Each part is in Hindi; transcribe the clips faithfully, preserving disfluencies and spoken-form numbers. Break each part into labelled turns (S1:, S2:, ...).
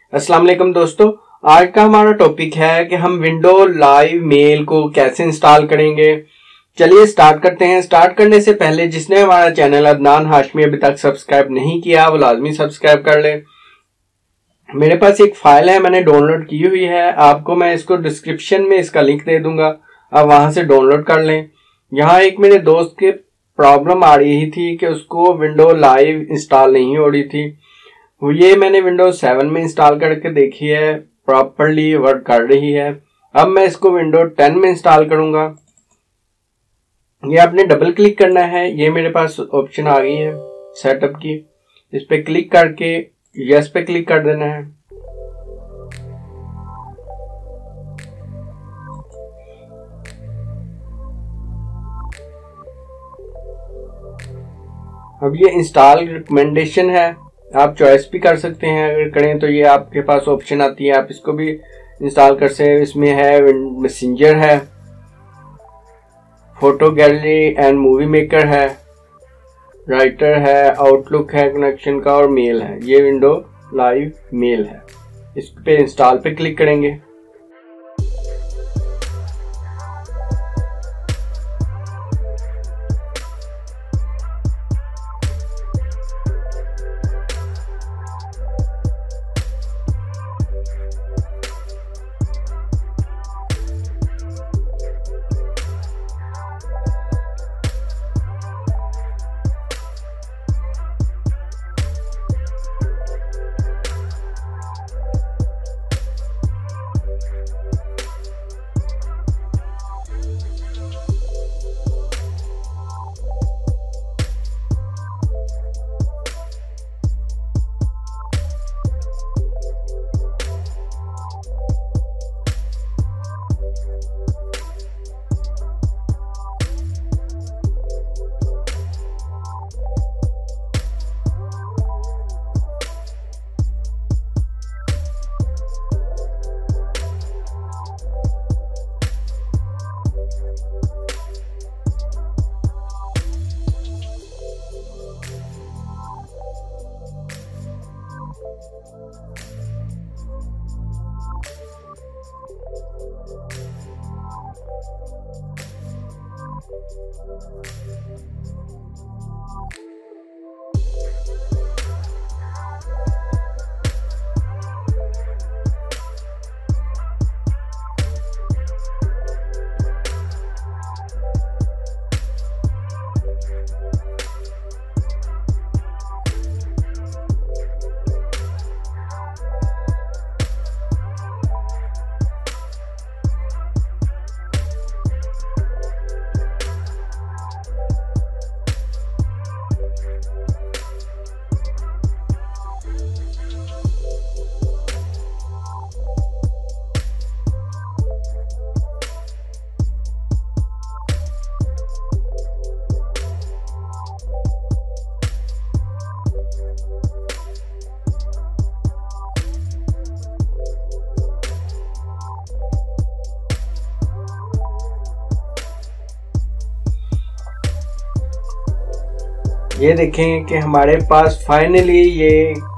S1: अस्सलाम वालेकुम दोस्तों, आज का हमारा टॉपिक है कि हम विंडो लाइव मेल को कैसे इंस्टॉल करेंगे। चलिए स्टार्ट करते हैं। स्टार्ट करने से पहले जिसने हमारा चैनल अदनान हाशमी अभी तक सब्सक्राइब नहीं किया वो लाजमी सब्सक्राइब कर ले। मेरे पास एक फाइल है, मैंने डाउनलोड की हुई है, आपको मैं इसको डिस्क्रिप्शन में इसका लिंक दे दूंगा, आप वहां से डाउनलोड कर लें। यहाँ एक मेरे दोस्त के प्रॉब्लम आ रही थी कि उसको विंडो लाइव इंस्टॉल नहीं हो रही थी। ये मैंने विंडोज सेवन में इंस्टॉल करके देखी है, प्रॉपरली वर्क कर रही है। अब मैं इसको विंडो टेन में इंस्टॉल करूंगा। ये आपने डबल क्लिक करना है, ये मेरे पास ऑप्शन आ गई है सेटअप की, इस पे क्लिक करके यस पे क्लिक कर देना है। अब ये इंस्टॉल रिकमेंडेशन है, आप चॉइस भी कर सकते हैं, अगर करें तो ये आपके पास ऑप्शन आती है, आप इसको भी इंस्टॉल कर सकते हैं। इसमें है मैसेंजर है, photo gallery and movie maker है, राइटर है, आउटलुक है कनेक्शन का, और मेल है। ये विंडो लाइव मेल है, इस पे इंस्टॉल पे क्लिक करेंगे। ये देखें कि हमारे पास फाइनली ये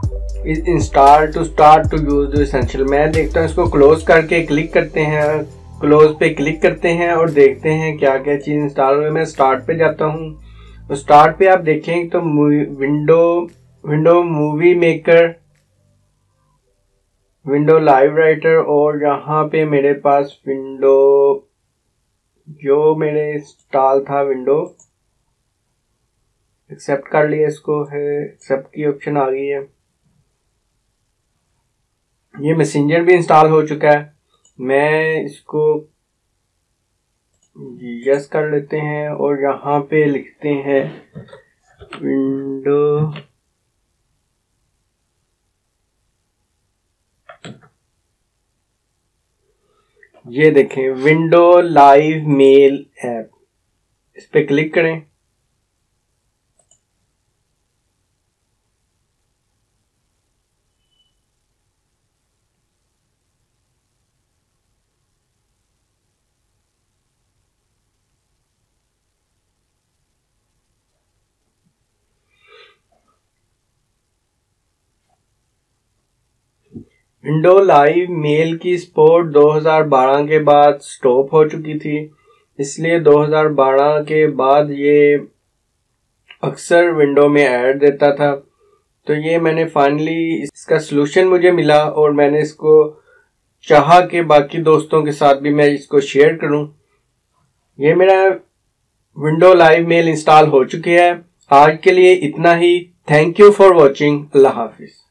S1: install to start to use essential. मैं देखता हूँ, इसको क्लोज करके क्लिक करते हैं, क्लोज पे क्लिक करते हैं और देखते हैं क्या क्या चीज इंस्टॉल हुई। मैं स्टार्ट पे जाता हूँ, तो स्टार्ट पे आप देखें तो window window movie maker, window live writer, और यहाँ पे मेरे पास विंडो जो मेरे इंस्टॉल था विंडो एक्सेप्ट कर लिया, इसको है एक्सेप्ट की ऑप्शन आ गई है। ये मैसेंजर भी इंस्टॉल हो चुका है, मैं इसको यस कर लेते हैं और यहाँ पे लिखते हैं विंडो ये देखें विंडो लाइव मेल ऐप, इस पे क्लिक करें। विंडो लाइव मेल की सपोर्ट दो हज़ार बारह के बाद स्टॉप हो चुकी थी, इसलिए दो हज़ार बारह के बाद ये अक्सर विंडो में ऐड देता था। तो ये मैंने फाइनली इसका सलूशन मुझे मिला और मैंने इसको चाहा कि बाकी दोस्तों के साथ भी मैं इसको शेयर करूं। ये मेरा विंडो लाइव मेल इंस्टॉल हो चुकी है। आज के लिए इतना ही। Thank you for watching. अल्लाह हाफिज।